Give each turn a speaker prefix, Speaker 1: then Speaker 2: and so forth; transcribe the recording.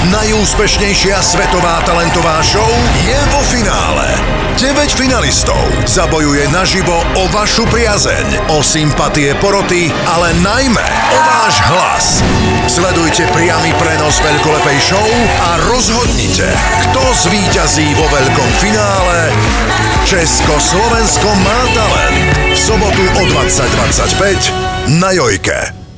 Speaker 1: Najúspešnejšia svetová talentová show je vo finále. 9 finalistov zabojuje naživo o vašu priazeň, o sympatie poroty, ale najmä o váš hlas. Sledujte priamy prenos veľkolepej show a rozhodnite, kto zvíťazí vo veľkom finále Československo má talent. V sobotu o 20:25 na Jojke.